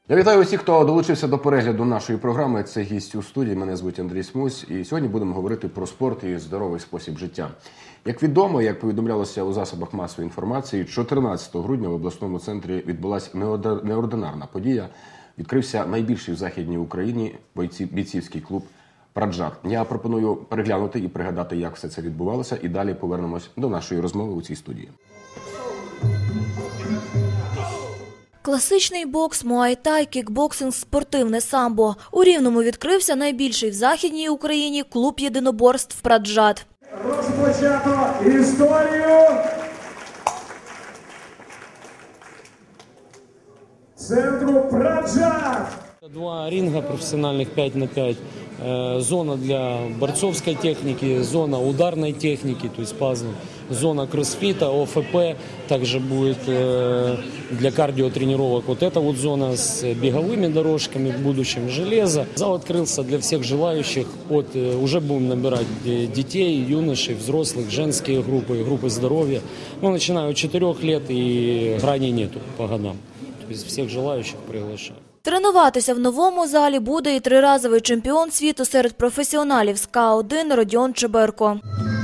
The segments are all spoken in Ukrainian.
Я вітаю усіх, хто долучився до перегляду нашої програми. Це гість у студії, мене звуть Андрій Смусь. І сьогодні будемо говорити про спорт і здоровий спосіб життя. Як відомо, як повідомлялося у засобах масової інформації, 14 грудня в обласному центрі відбулася неординарна подія. Відкрився найбільший в Західній Україні бійцівський клуб «Праджат». Я пропоную переглянути і пригадати, як все це відбувалося, і далі повернемось до нашої розмови у цій студії. Класичний бокс, муай-тай, кікбоксинг, спортивне самбо. У Рівному відкрився найбільший в Західній Україні клуб єдиноборств «Праджат». Розпочато історію центру «Праджат». Два ринга профессиональных 5 на 5, зона для борцовской техники, зона ударной техники, то есть пазл, зона кроссфита, ОФП, также будет для кардиотренировок вот эта вот зона с беговыми дорожками, в будущем железо. Зал открылся для всех желающих, уже будем набирать детей, юношей, взрослых, женские группы здоровья, начиная от 4 лет и граней нету по годам, то есть всех желающих приглашаю. Тренуватися в новому залі буде і триразовий чемпіон світу серед професіоналів з К1 Родіон Чеберко.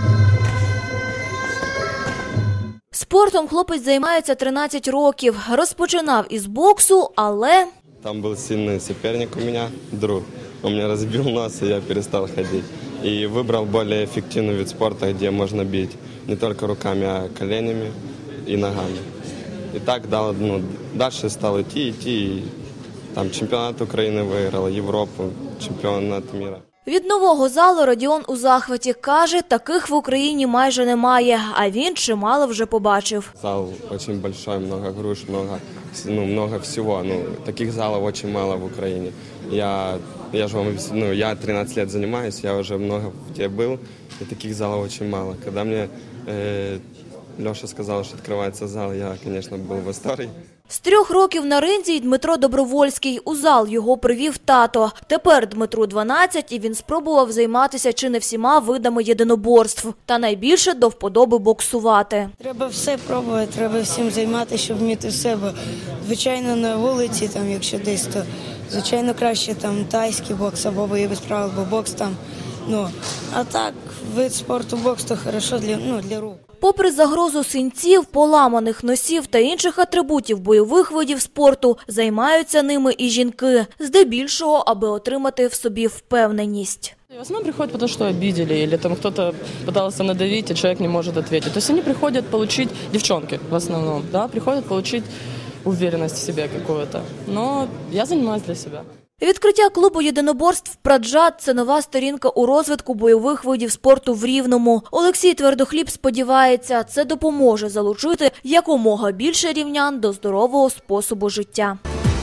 Спортом хлопець займається 13 років. Розпочинав із боксу, але... Там был сильный соперник у меня, друг. Он мне разбил нос, и я перестал ходить. И выбрал более эффективный вид спорта, где можно бить не только руками, а коленями и ногами. И так дальше стал идти. Там чемпіонат України виграла, Європу, чемпіонат світу. Від нового залу Родіон у захваті. Каже, таких в Україні майже немає, а він чимало вже побачив. Зал дуже великий, много груш, много всього. Таких залів дуже мало в Україні. Я 13 років займаюся, я вже много де був, і таких залів дуже мало. Коли мені Леша сказав, що відкривається зал, я, звісно, був в восторгі. З 3 років на ринзі й Дмитро Добровольський. У зал його привів тато. Тепер Дмитру 12, і він спробував займатися чи не всіма видами єдиноборств. Та найбільше до вподоби боксувати. Треба все пробувати, треба всім займатися, щоб вміти все. Бо, звичайно, на вулиці, якщо десь, то, звичайно, краще тайський бокс або бої без правил, бо бокс там. А так, вид спорту бокс, то хорошо для рук. Попри загрозу синців, поламаних носів та інших атрибутів бойових видів спорту, займаються ними і жінки. Здебільшого, аби отримати в собі впевненість. В основном приходят потому, что обидели, или там кто-то пытался надавить, и человек не может ответить. То есть они приходят получить, девчонки в основном, приходят получить уверенность в себе какую-то. Но я занимаюсь для себя. Відкриття клубу єдиноборств «Праджат» – це нова сторінка у розвитку бойових видів спорту в Рівному. Олексій Твердохліб сподівається, це допоможе залучити якомога більше рівнян до здорового способу життя.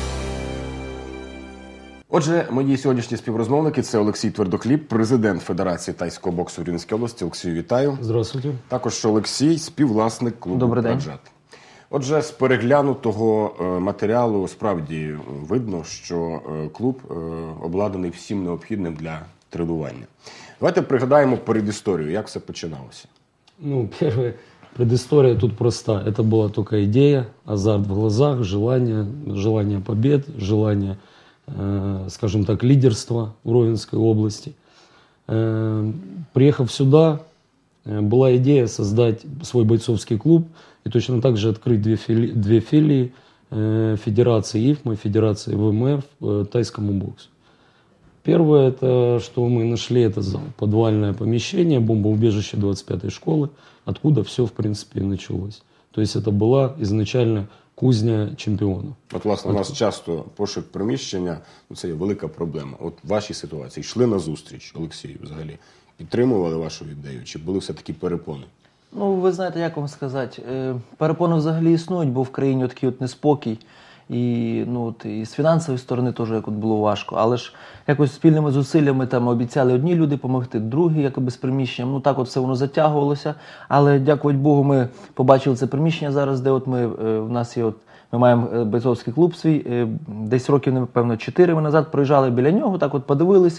Отже, мої сьогоднішні співрозмовники – це Олексій Твердохліб, президент Федерації тайського боксу в Рівненській області. Олексію, вітаю. Здравствуйте. Також Олексій – співвласник клубу «Праджат». Отже, з переглянутого матеріалу справді видно, що клуб обладнаний всім необхідним для тренування. Давайте пригадаємо передісторію, як все починалося. Первая предыстория тут проста. Это была только идея, азарт в глазах, желание побед, желание, скажем так, лидерства в Ровенской области. Приехав сюда, была идея создать свой бойцовский клуб и точно так же открыть две филии Федерации ИФМА, Федерации ВМФ тайскому боксу. Первое, это, что мы нашли, это зал, подвальное помещение, бомбоубежище 25-й школы, откуда все, в принципе, и началось. То есть это была изначально кузня чемпіонів. Власне, у нас часто пошук приміщення, це є велика проблема. В вашій ситуації йшли на зустріч, Олексію, взагалі, підтримували вашу ідею, чи були все-таки перепони? Ви знаєте, як вам сказати, перепони взагалі існують, бо в країні такий неспокій. І з фінансової сторони теж було важко. Але ж якось спільними зусиллями обіцяли одні люди допомогти, другі з приміщенням. Так все воно затягувалося. Але, дякувати Богу, ми побачили це приміщення зараз, де ми маємо бойцовський клуб свій. Десь років, напевно, 4 ми назад проїжджали біля нього, подивились.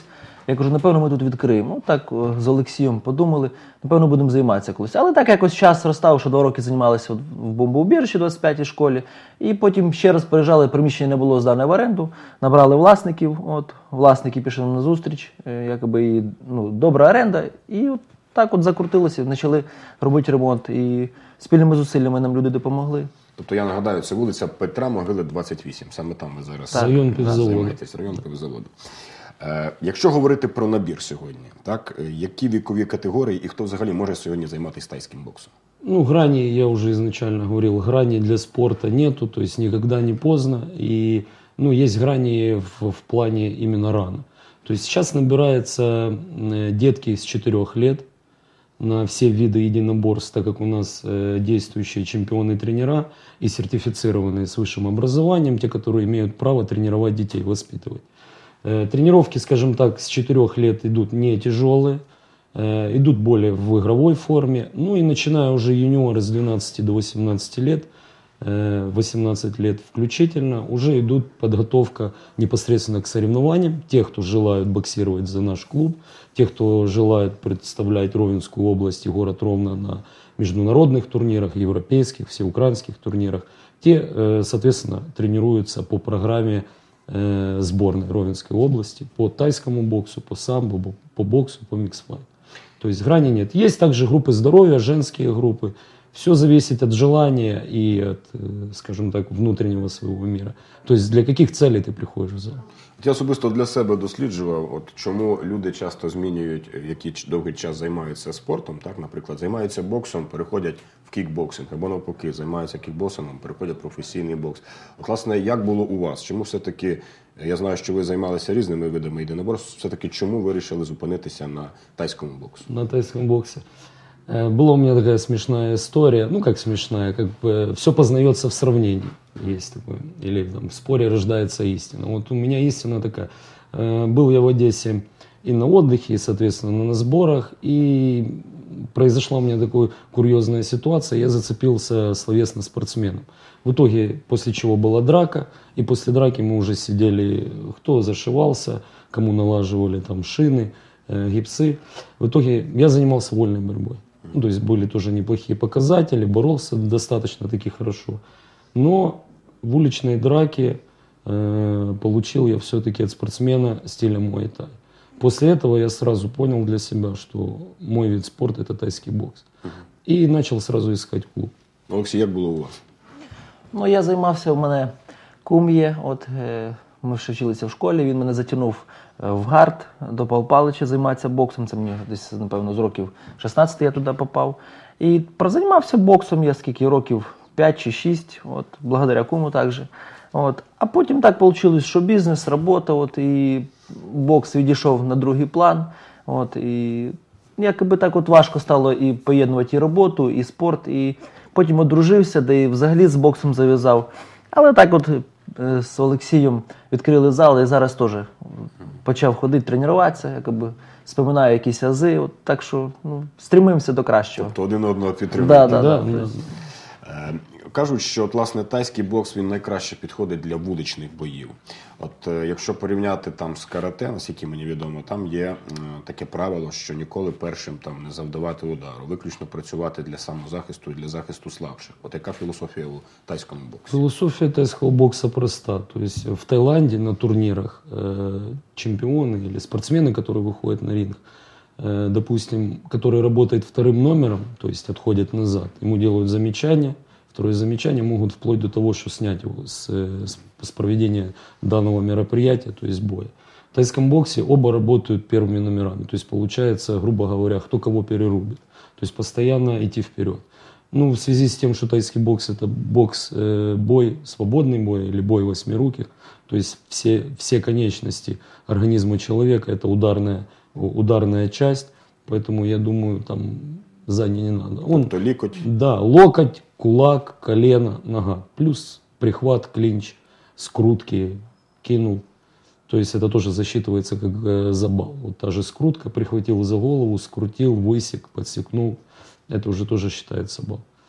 Я кажу, напевно, ми тут відкриємо. Ну, так з Олексієм подумали, напевно, будемо займатися колись. Але так якось час розстав, що 2 роки займалися в бомбоубіжищі, 25-й школі. І потім ще раз переїжджали, приміщення не було здане в оренду, набрали власників. Власники пішли на зустріч, якоби і, добра оренда. І так закрутилося, почали робити ремонт. І спільними зусиллями нам люди допомогли. Тобто, я нагадаю, це вулиця Петра Могили, 28. Саме там ви зараз Район пивзаводу. займаєтесь, район пивзаводу. Якщо говорити про набір сьогодні, так, які вікові категорії і хто взагалі може сьогодні займатися тайським боксом? Грани, я уже изначально говорил, грани для спорта нету, то есть никогда не поздно. И, есть грани в плане именно рано. То есть сейчас набираются детки с 4 лет на все виды единоборств, так как у нас действующие чемпионы-тренера и сертифицированные с высшим образованием, те, которые имеют право тренировать детей, воспитывать. Тренировки, скажем так, с 4 лет идут не тяжелые, идут более в игровой форме. И начиная уже юниоры с 12 до 18 лет, 18 лет включительно, уже идут подготовка непосредственно к соревнованиям. Те, кто желают боксировать за наш клуб, те, кто желает представлять Ровенскую область и город Ровно на международных турнирах, европейских, всеукраинских турнирах, те, соответственно, тренируются по программе сборной Ровенской области по тайскому боксу, по самбо, по боксу, по миксфайт. То есть грани нет. Есть также группы здоровья, женские группы. Все зависит от желания и от, скажем так, внутреннего своего мира. То есть для каких целей ты приходишь в зал? Я особисто для себе досліджував, чому люди часто змінюють, які довгий час займаються спортом, так, наприклад, займаються боксом, переходять в кікбоксинг, або навпаки, займаються кікбоксингом, переходять в професійний бокс. Власне, як було у вас? Чому все-таки, я знаю, що ви займалися різними видами єдиноборств, все-таки чому ви вирішили зупинитися на тайському боксу? На тайском боксе. Была у меня такая смешная история, как смешная, как бы все познается в сравнении, есть такое, или в споре рождается истина. Вот у меня истина такая. Был я в Одессе и на отдыхе, и, соответственно, на сборах, и произошла у меня такая курьезная ситуация, я зацепился словесно спортсменом. В итоге, после чего была драка, и после драки мы уже сидели, кто зашивался, кому налаживали там шины, гипсы. В итоге я занимался вольной борьбой. То есть были тоже неплохие показатели, боролся достаточно таки хорошо. Но в уличной драке получил я все-таки от спортсмена стиля муай-тай. После этого я сразу понял для себя, что мой вид спорта – это тайский бокс. И начал сразу искать клуб. Олексій, як було у вас? Я займався, у мене кум є, ми ще вчилися в школі, він мене затягнув в гард до Павла Павловича займатися боксом, це мені десь, напевно, з років 16 я туди попав. І прозаймався боксом я скільки років, 5 чи 6, благодаря куму також. А потім так вийшло, що бізнес, робота, і бокс відійшов на другий план. І якби так важко стало і поєднувати і роботу, і спорт, і потім одружився, де і взагалі з боксом зав'язав. Але так з Олексієм відкрили зал, і зараз теж почав ходити, тренуватися, якби споминаю якісь ази, так що стремимося до кращого. Тобто один одного підтримує. Да. Кажуть, що власне тайський бокс він найкраще підходить для вуличних боїв. Якщо порівняти там з карате, наскільки мені відомо, там є таке правило, що ніколи першим там не завдавати удару, виключно працювати для самозахисту і для захисту слабших. Яка філософія у тайському боксі? Философия тайского бокса проста. То есть в Таиланде на турнирах чемпионы или спортсмены, которые выходят на ринг, допустим, который работает вторым номером, то есть отходит назад, ему делают замечания. Второе замечание могут вплоть до того, что снять его с проведения данного мероприятия, то есть боя. В тайском боксе оба работают первыми номерами. То есть получается, грубо говоря, кто кого перерубит. То есть постоянно идти вперед. В связи с тем, что тайский бокс – это бой, свободный бой или бой восьмируких, то есть все конечности организма человека – это ударная часть, поэтому я думаю, там сзади не надо. Тобто лікоть? Да, локоть, кулак, колено, нога. Плюс прихват, клинч, скрутки, кинул. То есть это тоже засчитывается как забал. Та же скрутка, прихватил за голову, скрутил, высек, подсекнул. Это уже тоже считается бал.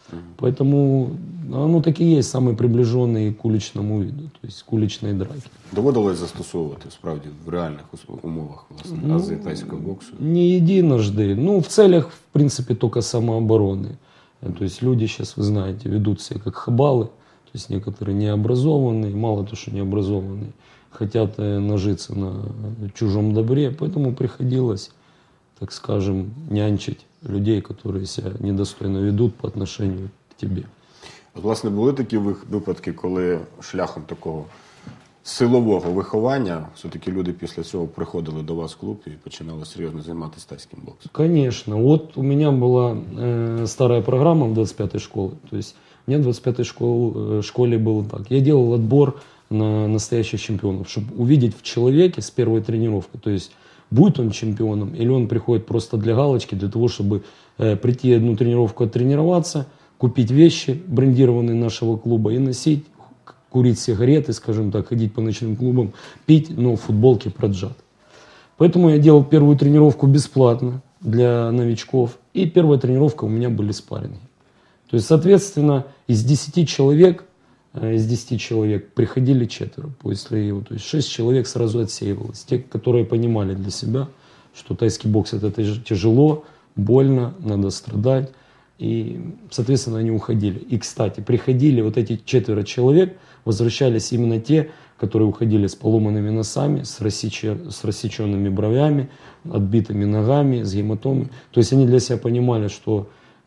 Поэтому оно так и есть самый приближенный к уличному виду, то есть к уличной драке. Доводилось застосовувати справді в реальних умовах власне ази тайського боксу? Не единожды, ну в целях, в принципе, только самообороны. То есть люди сейчас, вы знаете, ведут себя как хабалы, то есть некоторые необразованные, мало то, что необразованные, хотят нажиться на чужом добре, поэтому приходилось, так скажем, нянчить людей, которые себя недостойно ведут по отношению к тебе. От, власне, були такі випадки, коли шляхом такого силового виховання все-таки люди після цього приходили до вас в клуб і починали серйозно займатися тайським боксом? Конечно. Вот у меня была старая программа в 25-й школе. То есть у меня в 25-й школе было так. Я делал отбор на настоящих чемпионов, чтобы увидеть в человеке с первой тренировки. То есть будет он чемпионом или он приходит просто для галочки, для того, чтобы прийти одну тренировку оттренироваться, купить вещи брендированные нашего клуба и носить, курить сигареты, скажем так, ходить по ночным клубам, пить, но в футболке Праджат. Поэтому я делал первую тренировку бесплатно для новичков, и первая тренировка у меня были спарринги. То есть, соответственно, из 10 человек приходили 4 после его. То есть 6 человек сразу отсеивалось. Те, которые понимали для себя, что тайский бокс это тяжело, больно, надо страдать. И, соответственно, они уходили. И, кстати, приходили вот эти 4 человек, возвращались именно те, которые уходили с поломанными носами, с рассеченными бровями, отбитыми ногами, с гематомой. То есть они для себя понимали, что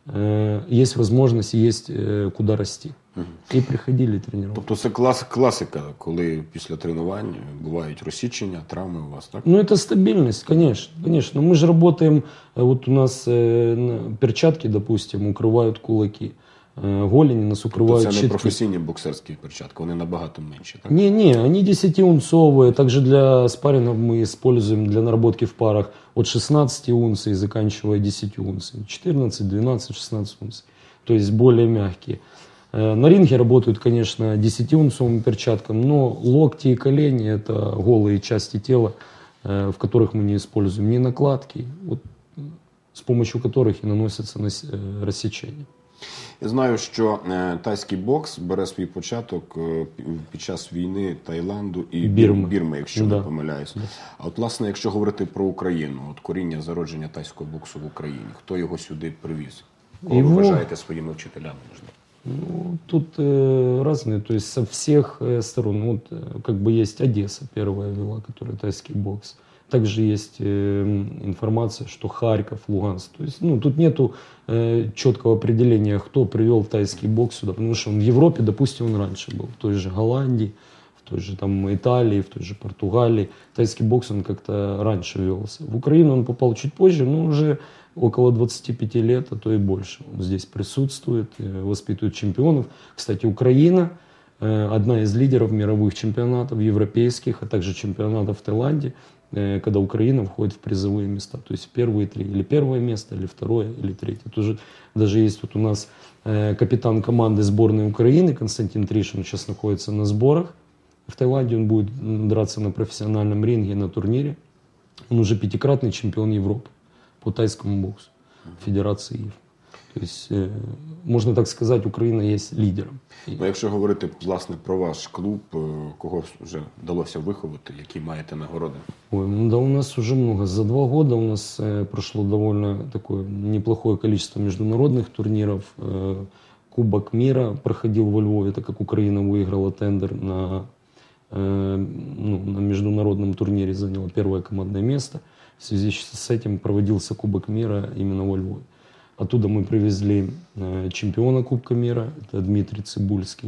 есть возможность, есть куда расти. І приходили тренувати. Тобто це класика, коли після тренувань бувають розсічення, травми у вас, так? Ну, это стабильность, конечно, конечно. Мы же работаем, вот у нас перчатки, допустим, укрывают кулаки. Голени нас укрывают Тобто це не щитки. професійні боксерські перчатки, вони набагато менші, так? Не, они 10-унцовые. Также для спаррингов мы используем для наработки в парах от 16 унций, заканчивая 10 унций. 14, 12, 16 унций. То есть более мягкие. На ринге работают, конечно, 10-унцовыми перчатками, но локти и колени – это голые части тела, в которых мы не используем ни накладки, вот, с помощью которых и наносятся рассечения. Я знаю, що тайський бокс бере свій початок під час війни Таїланду і Бірми, якщо не помиляюсь. А от, власне, якщо говорити про Україну, от коріння зародження тайського боксу в Україні, хто його сюди привіз? Кого ви вважаєте своїми вчителями, можливо? Ну, тут разные, то есть со всех сторон. Вот как бы есть Одесса первая вела, которая тайский бокс. Также есть информация, что Харьков, Луганск. То есть, ну, тут нету четкого определения, кто привел тайский бокс сюда. Потому что он в Европе, допустим, он раньше был. В той же Голландии, в той же там, Италии, в той же Португалии. Тайский бокс он как-то раньше велся. В Украину он попал чуть позже, но уже около 25 лет, а то и больше. Он здесь присутствует, воспитывает чемпионов. Кстати, Украина одна из лидеров мировых чемпионатов, европейских, а также чемпионатов в Таиланде, когда Украина входит в призовые места. То есть в первые 3, или первое место, или второе, или третье. Тоже, даже есть вот у нас капитан команды сборной Украины Константин Тришин, сейчас находится на сборах. В Таиланде он будет драться на профессиональном ринге на турнире. Он уже 5-кратный чемпион Европы по тайскому боксу Федерации ИФ. То есть, можна так сказати, Україна є лідером. Ну, якщо говорити, власне, про ваш клуб, кого вже вдалося виховати, які маєте нагороди? Ой, ну да, у нас уже много. За 2 года у нас прошло довольно такое неплохое количество международных турниров. Кубок мира проходил во Львове, так как Украина выиграла тендер на международном турнире, заняла первое командное место. В связи с этим проводился Кубок мира именно во Львове. Оттуда мы привезли чемпиона Кубка мира, это Дмитрий Цибульский,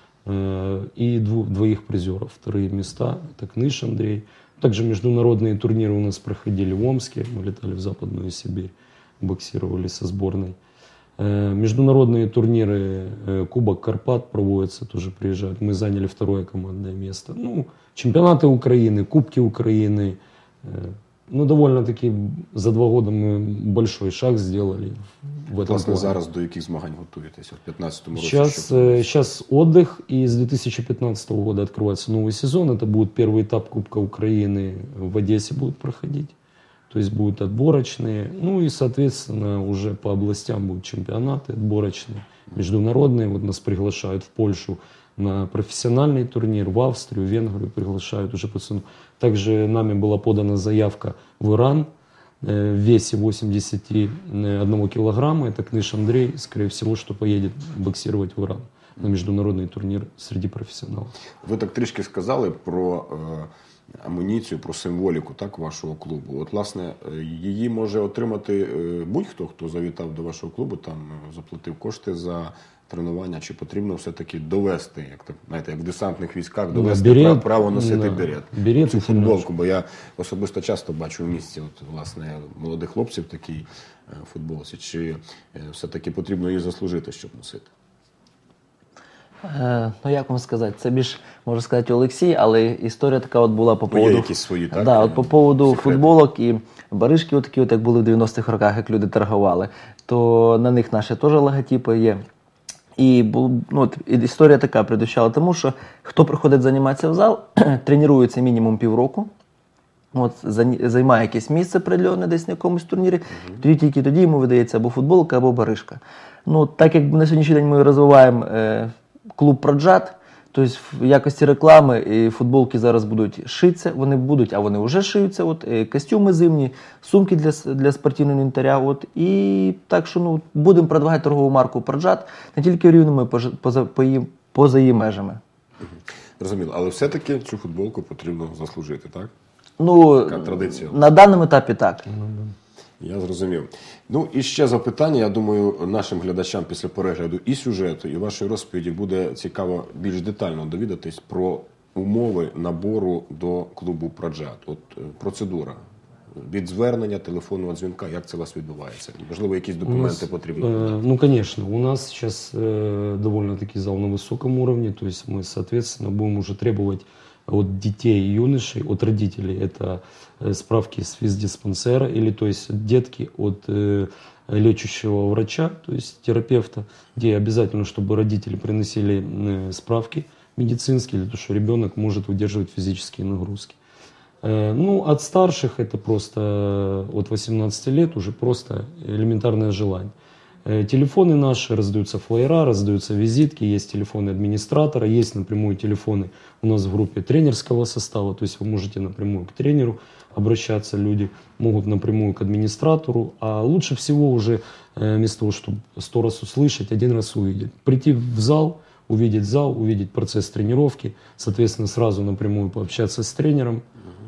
и 2 призеров. 2 места, это Кныш Андрей. Также международные турниры у нас проходили в Омске, мы летали в Западную Сибирь, боксировали со сборной. Международные турниры, Кубок Карпат проводятся, тоже приезжают. Мы заняли 2 командное место. Ну, чемпионаты Украины, Кубки Украины. Ну, довольно-таки за 2 года мы большой шаг сделали в этом Власне, плане. зараз до яких змагань готуєтеся? В 15-му році? Сейчас отдых, и с 2015 года открывается новый сезон. Это будет первый этап Кубка Украины в Одессе будет проходить. то есть будут отборочные. Ну и, соответственно, уже по областям будут чемпионаты отборочные, международные. Вот нас приглашают в Польшу на профессиональный турнир, в Австрию, Венгрию приглашают уже пацанов. Также нами была подана заявка в Иран в весе 81 килограмма. Это Кныш Андрей, скорее всего, что поедет боксировать в Иран на международний турнір серед професіоналів. Ви так трішки сказали про амуніцію, про символіку, так, вашого клубу. От, власне, її може отримати будь-хто, хто завітав до вашого клубу, там заплатив кошти за тренування, чи потрібно все-таки довести, як так, знаєте, як в десантних військах, довести право носити берет. Цю футболку, бо я особисто часто бачу в місті, от, власне, молодих хлопців в такій футболці, чи все-таки потрібно її заслужити, щоб носити? Ну, як вам сказати, це більш, можу сказати, Олексій, але історія така от була по поводу... Є якісь свої, так? Да, от по поводу секрети. футболок і баришки, от такі, от, як були в 90-х роках, як люди торгували, то на них наші теж логотипи є. І, от, історія така придущала тому, що хто приходить займатися в зал, тренується мінімум півроку, от, займає якесь місце определенне десь на якомусь турнірі, тоді тільки тоді йому видається або футболка, або баришка. Ну, так як на сьогоднішній день ми розвиваємо клуб «Праджат», тобто в якості реклами і футболки зараз будуть шитися, вони будуть, а вони вже шиються, от, костюми зимні, сумки для спортивного інвентаря, от, і так що, ну, будемо продавати торгову марку «Праджат» не тільки в Рівному, поза її межами. Зрозуміло, але все-таки цю футболку потрібно заслужити, так? Ну, така традиція. На даному етапі так. Я зрозумів. Ну і ще запитання, я думаю, нашим глядачам після перегляду і сюжету, і вашої розповіді буде цікаво більш детально довідатись про умови набору до клубу «Праджат». От процедура від звернення, телефонного дзвінка, як це у вас відбувається? Можливо, якісь документи потрібні? Ну, конечно. У нас сейчас довольно-таки зал на высоком уровне, то есть мы, соответственно, будем уже требовать от детей и юношей, от родителей, это справки с физдиспансера, или то есть детки от лечащего врача, то есть терапевта, где обязательно, чтобы родители приносили справки медицинские, для того, что ребенок может выдерживать физические нагрузки. Ну, от старших это просто от 18 лет уже просто элементарное желание. Телефоны наши, раздаются флайера, раздаются визитки, есть телефоны администратора, есть напрямую телефоны у нас в группе тренерского состава, то есть вы можете напрямую к тренеру обращаться, люди могут напрямую к администратору, а лучше всего уже вместо того, чтобы 100 раз услышать, 1 раз увидеть. Прийти в зал, увидеть процесс тренировки, соответственно, сразу напрямую пообщаться с тренером.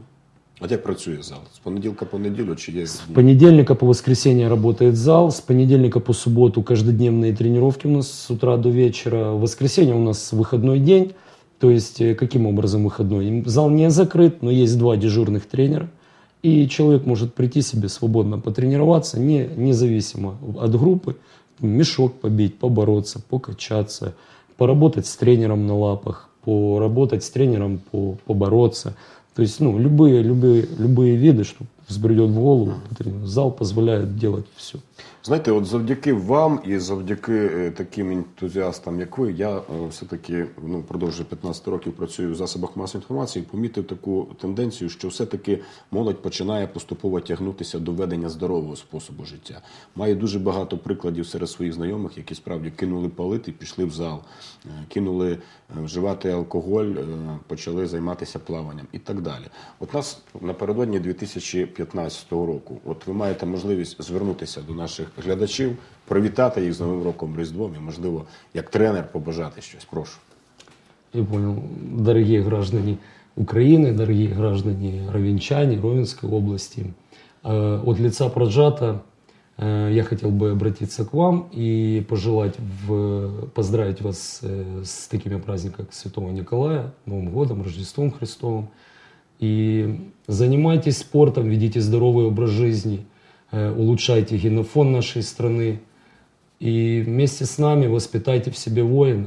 А як працює зал? З понеділка по неділю чи є? С понедельника по воскресенье работает зал, с понедельника по субботу каждодневные тренировки у нас с утра до вечера. В воскресенье у нас выходной день, то есть каким образом выходной? Зал не закрыт, но есть 2 дежурных тренера, и человек может прийти себе свободно потренироваться, независимо от группы, мешок побить, побороться, покачаться, поработать с тренером на лапах, поработать с тренером, побороться. То есть, ну, любые виды, что взбредет в голову, зал позволяет делать все. Знаєте, от завдяки вам і завдяки таким ентузіастам, як ви, я все-таки впродовж 15 років працюю в засобах масової інформації і помітив таку тенденцію, що все-таки молодь починає поступово тягнутися до ведення здорового способу життя. Маю дуже багато прикладів серед своїх знайомих, які справді кинули палити і пішли в зал, кинули вживати алкоголь, почали займатися плаванням і так далі. От нас напередодні 2015 року, от ви маєте можливість звернутися до наших глядачів, привітати їх з Новим роком, Різдвом і, можливо, як тренер побажати щось. Прошу. Я понял. Дорогие граждане Украины, дорогие граждане ровенчане, Ровенской области, от лица «Праджата» я хотел бы обратиться к вам и пожелать, поздравить вас с такими праздниками, как Святого Николая, Новым годом, Рождеством Христовым. И занимайтесь спортом, ведите здоровый образ жизни, улучшайте генофон нашей страны и вместе с нами воспитайте в себе воина.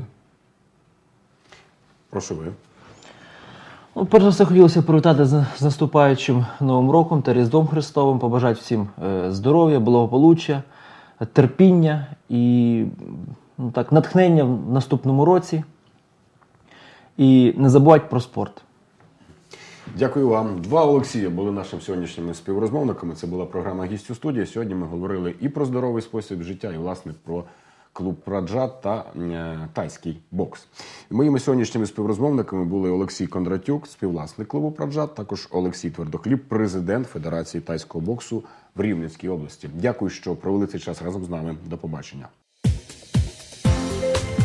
Прошу ви. Ну, перш за все, хотілося привітати з наступаючим Новим роком та Різдвом Христовим, побажати всім здоров'я, благополуччя, терпіння і натхнення в наступному році. І не забувати про спорт. Дякую вам. Два Олексія були нашими сьогоднішніми співрозмовниками. Це була програма «Гість у студії». Сьогодні ми говорили і про здоровий спосіб життя, і, власне, про клуб «Праджат» та тайський бокс. Моїми сьогоднішніми співрозмовниками були Олексій Кондратюк, співвласник клубу «Праджат», також Олексій Твердохліб, президент Федерації тайського боксу в Рівненській області. Дякую, що провели цей час разом з нами. До побачення.